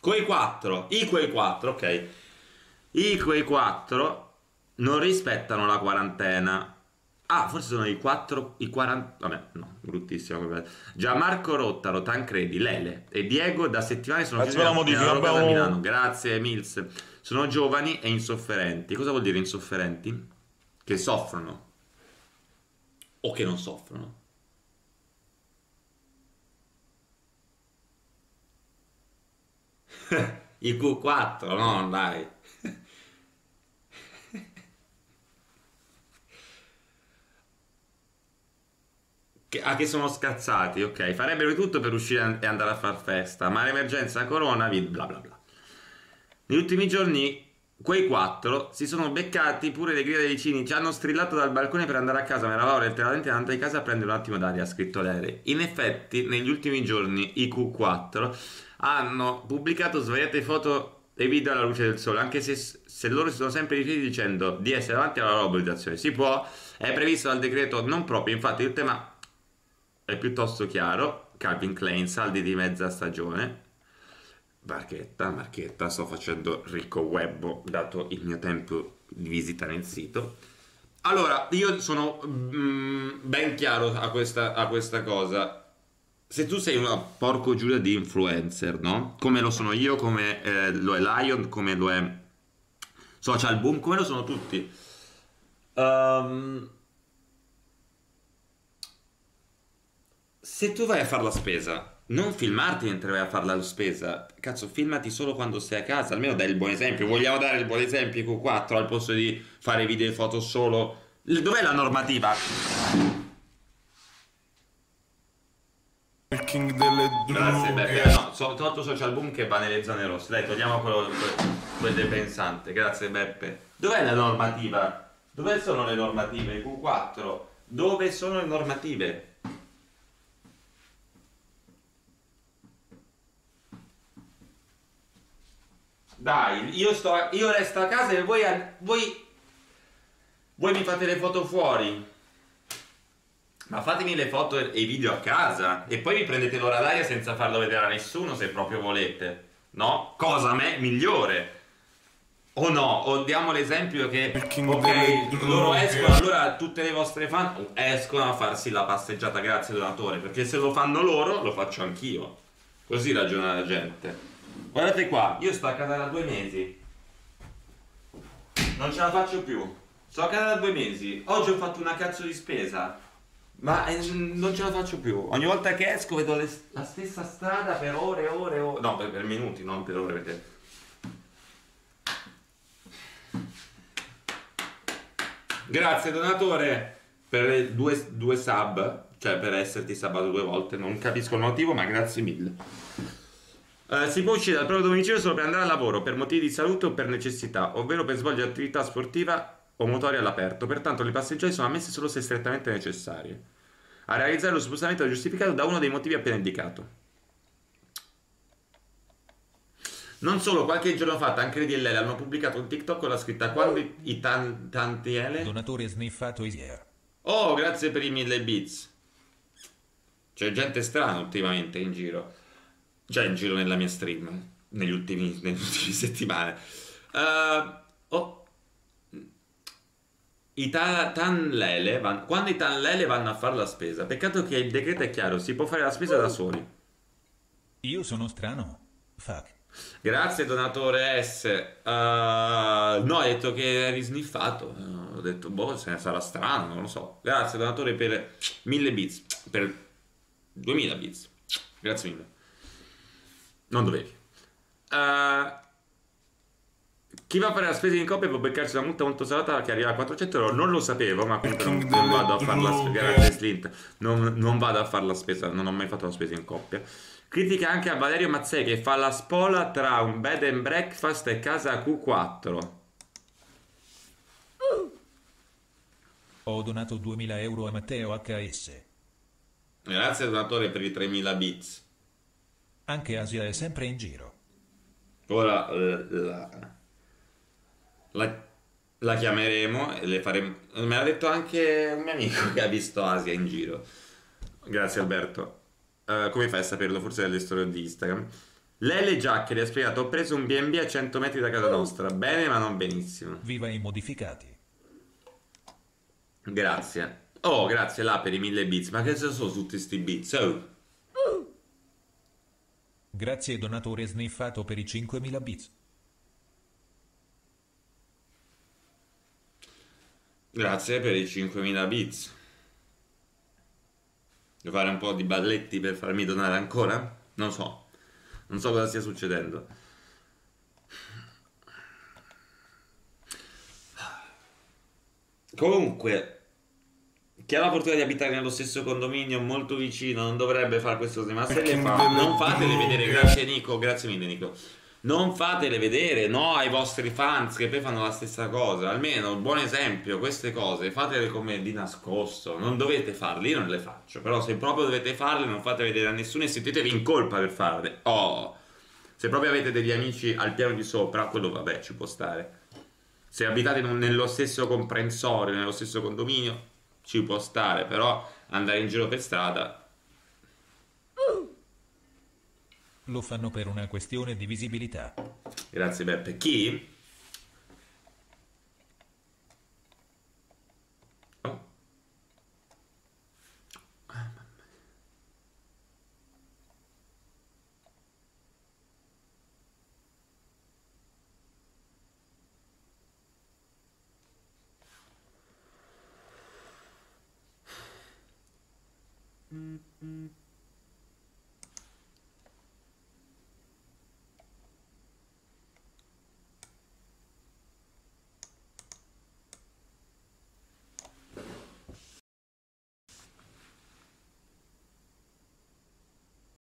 Quei 4, quei 4, ok. Quei 4 non rispettano la quarantena. Ah, forse sono i 4, i 40. Vabbè, no, bruttissimo. Gianmarco Rottaro, Tancredi, Lele e Diego da settimane sono chiusi Aspetta la nella modifica, loro casa a Milano. abbiamo... Grazie, Mills. Sono giovani e insofferenti. Cosa vuol dire insofferenti? Che soffrono o che non soffrono? I Q4, no, dai. Che sono scazzati, ok. Farebbero di tutto per uscire e andare a far festa, ma l'emergenza coronavirus, bla bla bla. Negli ultimi giorni, quei 4 si sono beccati pure le grida dei vicini. Ci hanno strillato dal balcone per andare a casa, ma eravamo letteralmente davanti a casa a prendere un attimo d'aria, ha scritto Lele. In effetti, negli ultimi giorni, i Q4 hanno pubblicato svariate foto e video alla luce del sole, anche se loro si sono sempre rifiutati dicendo di essere davanti alla loro abitazione. Si può, è previsto dal decreto non proprio, infatti il tema è piuttosto chiaro. Calvin Klein, saldi di mezza stagione. Marchetta, sto facendo ricco web dato il mio tempo di visita nel sito. Allora, io sono ben chiaro a questa cosa. Se tu sei una porco giuda di influencer, no? Come lo sono io, come lo è Lion, come lo è Social Boom, come lo sono tutti. Se tu vai a fare la spesa, non filmarti mentre vai a fare la spesa. Cazzo, filmati solo quando sei a casa. Almeno dai il buon esempio. Vogliamo dare il buon esempio Q4 al posto di fare video e foto solo. Dov'è la normativa? Il king delle Grazie, Beppe. droghe. No, tolto Social Boom che va nelle zone rosse. Dai, togliamo quel depensante. Grazie, Beppe. Dov'è la normativa? Dove sono le normative? Q4. Dove sono le normative? Dai, io resto a casa e voi mi fate le foto fuori. Ma fatemi le foto e i video a casa e poi vi prendete l'ora d'aria senza farlo vedere a nessuno se proprio volete. No? Cosa a me migliore. O no? O diamo l'esempio che Il king delle ok, loro droghe. escono, allora tutte le vostre fan escono a farsi la passeggiata, grazie donatore, perché se lo fanno loro lo faccio anch'io. Così ragiona la gente. Guardate qua, io sto a casa da 2 mesi. Non ce la faccio più. Sto a casa da 2 mesi. Oggi ho fatto una cazzo di spesa. Ma non ce la faccio più. Ogni volta che esco vedo la stessa strada per ore e ore e ore. No, per minuti, non per ore. Perché... Grazie donatore per le due sub. Cioè per esserti sabato 2 volte. Non capisco il motivo, ma grazie mille. Si può uscire dal proprio domicilio solo per andare al lavoro, per motivi di salute o per necessità, ovvero per svolgere attività sportiva o motori all'aperto. Pertanto le passeggiate sono ammesse solo se strettamente necessarie. A realizzare lo spostamento è giustificato da uno dei motivi appena indicato. Non solo, qualche giorno fa Tancredi e Lele hanno pubblicato un TikTok con la scritta quando i tanti ele... Donatore sniffato is here. Oh, grazie per i 1000 bits. C'è gente strana ultimamente in giro. Già in giro nella mia stream nelle ultime settimane. Oh, quando i Tanlele vanno a fare la spesa, peccato che il decreto è chiaro, si può fare la spesa da soli. Io sono strano. Fuck. Grazie donatore S. No, hai detto che eri sniffato. Ho detto, boh, se ne sarà strano, non lo so. Grazie donatore per 1000 bits, per 2000 bits. Grazie mille. Non dovevi. Chi va a fare la spesa in coppia può beccarsi una multa molto salata che arriva a 400 euro. Non lo sapevo, ma comunque non vado a fare la spesa. Grazie Slint. Non vado a fare la spesa, non ho mai fatto la spesa in coppia. Critica anche a Valerio Mazzei che fa la spola tra un bed and breakfast e casa Q4. Ho donato 2000 euro a Matteo HS. Grazie donatore per i 3000 bits. Anche Asia è sempre in giro. Ora la chiameremo e le faremo. Me l'ha detto anche un mio amico che ha visto Asia in giro. Grazie Alberto. Come fai a saperlo? Forse dalle storie di Instagram. Lele Giaccheri ha spiegato: ho preso un B&B a 100 metri da casa nostra. Bene, ma non benissimo. Viva i modificati. Grazie. Oh, grazie là per i 1000 bits. Ma che sono tutti sti bits? Oh. Grazie donatore sniffato per i 5000 bits. Grazie per i 5000 bits. Devo fare un po' di balletti per farmi donare ancora? Non so. Non so cosa stia succedendo. Comunque, chi ha la fortuna di abitare nello stesso condominio molto vicino non dovrebbe fare questo, ma se le fa, non fatele vedere. Grazie Nico, grazie mille Nico. Non fatele vedere, no, ai vostri fans che poi fanno la stessa cosa. Almeno, buon esempio, queste cose fatele come di nascosto. Non dovete farle, io non le faccio. Però se proprio dovete farle, non fate vedere a nessuno e sentitevi in colpa per farle. Oh, se proprio avete degli amici al piano di sopra, quello vabbè, ci può stare. Se abitate nello stesso comprensorio, nello stesso condominio, ci può stare, però andare in giro per strada. Lo fanno per una questione di visibilità. Grazie Beppe. Chi?